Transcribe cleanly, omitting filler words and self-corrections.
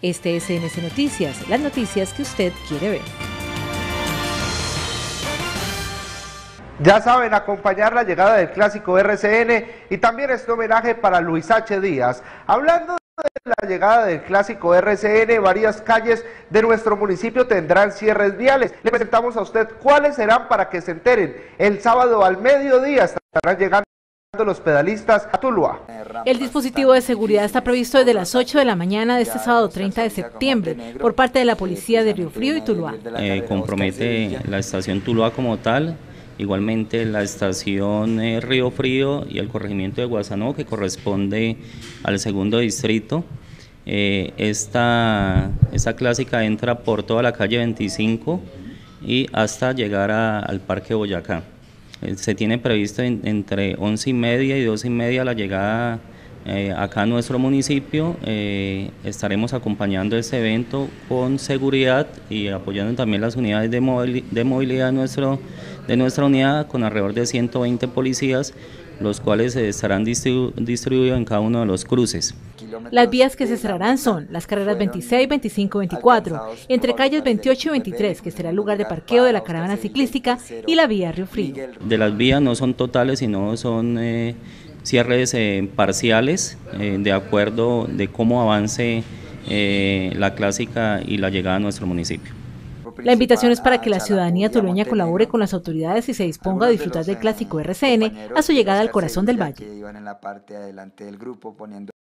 Este es CNC Noticias, las noticias que usted quiere ver. Ya saben, acompañar la llegada del clásico RCN y también este homenaje para Luis H. Díaz. Hablando de la llegada del clásico RCN, varias calles de nuestro municipio tendrán cierres viales. Le presentamos a usted cuáles serán para que se enteren. El sábado al mediodía estarán llegando los pedalistas a Tuluá. El dispositivo de seguridad está previsto desde las 8 de la mañana de este sábado 30 de septiembre por parte de la policía de Río Frío y Tuluá. Compromete la estación Tuluá como tal, igualmente la estación Río Frío y el corregimiento de Guasanó, que corresponde al segundo distrito. Esta clásica entra por toda la calle 25 y hasta llegar al Parque Boyacá. Se tiene previsto entre 11:30 y 12:30 la llegada acá a nuestro municipio. Estaremos acompañando este evento con seguridad y apoyando también las unidades de movilidad de nuestra unidad, con alrededor de 120 policías, los cuales estarán distribuidos en cada uno de los cruces. Las vías que se cerrarán son las carreras 26, 25, 24, entre calles 28 y 23, que será el lugar de parqueo de la caravana ciclística, y la vía Río Frío. De las vías no son totales, sino son cierres parciales, de acuerdo de cómo avance la clásica y la llegada a nuestro municipio. La invitación es para que la ciudadanía tulueña colabore con las autoridades y se disponga a disfrutar del clásico RCN a su llegada al corazón del valle.